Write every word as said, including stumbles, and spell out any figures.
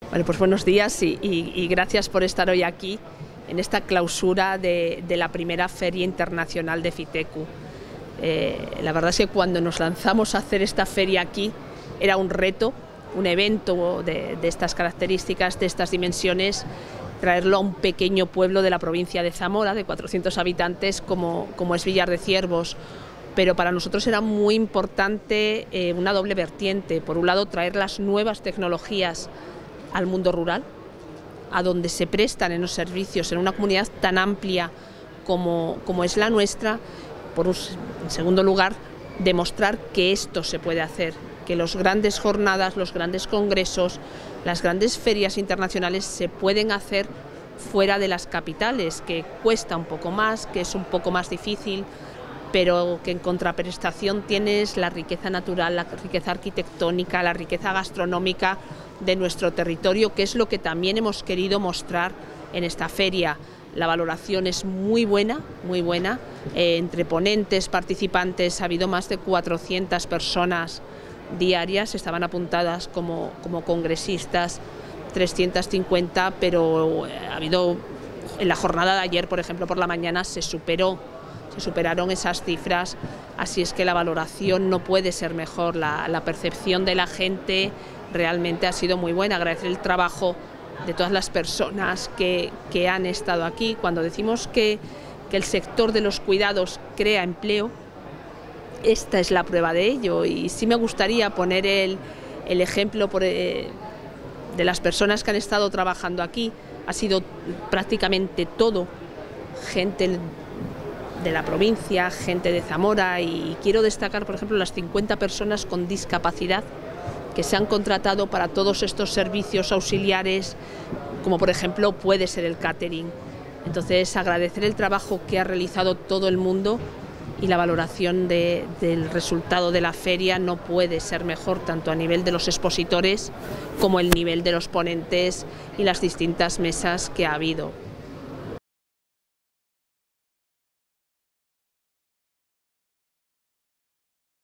Bueno, pues buenos días y, y, y gracias por estar hoy aquí en esta clausura de, de la primera Feria Internacional de FITECU. Eh, la verdad es que cuando nos lanzamos a hacer esta feria aquí era un reto, un evento de, de estas características, de estas dimensiones, traerlo a un pequeño pueblo de la provincia de Zamora, de cuatrocientos habitantes, como, como es Villar de Ciervos. Pero para nosotros era muy importante eh, una doble vertiente. Por un lado, traer las nuevas tecnologías al mundo rural, a donde se prestan en los servicios en una comunidad tan amplia como, como es la nuestra. Por un, en segundo lugar, demostrar que esto se puede hacer, que las grandes jornadas, los grandes congresos, las grandes ferias internacionales se pueden hacer fuera de las capitales, que cuesta un poco más, que es un poco más difícil, pero que en contraprestación tienes la riqueza natural, la riqueza arquitectónica, la riqueza gastronómica de nuestro territorio, que es lo que también hemos querido mostrar en esta feria. La valoración es muy buena, muy buena. Eh, entre ponentes, participantes, ha habido más de cuatrocientas personas diarias, estaban apuntadas como, como congresistas, trescientas cincuenta, pero ha habido, en la jornada de ayer, por ejemplo, por la mañana se superó, se superaron esas cifras, así es que la valoración no puede ser mejor, la, la percepción de la gente realmente ha sido muy buena. Agradecer el trabajo de todas las personas que, que han estado aquí. Cuando decimos que, que el sector de los cuidados crea empleo, esta es la prueba de ello, y sí me gustaría poner el, el ejemplo por, eh, de las personas que han estado trabajando aquí. Ha sido prácticamente todo gente de la provincia, gente de Zamora, y quiero destacar, por ejemplo, las cincuenta personas con discapacidad que se han contratado para todos estos servicios auxiliares, como por ejemplo puede ser el catering. Entonces, agradecer el trabajo que ha realizado todo el mundo, y la valoración de, del resultado de la feria no puede ser mejor, tanto a nivel de los expositores como el nivel de los ponentes y las distintas mesas que ha habido.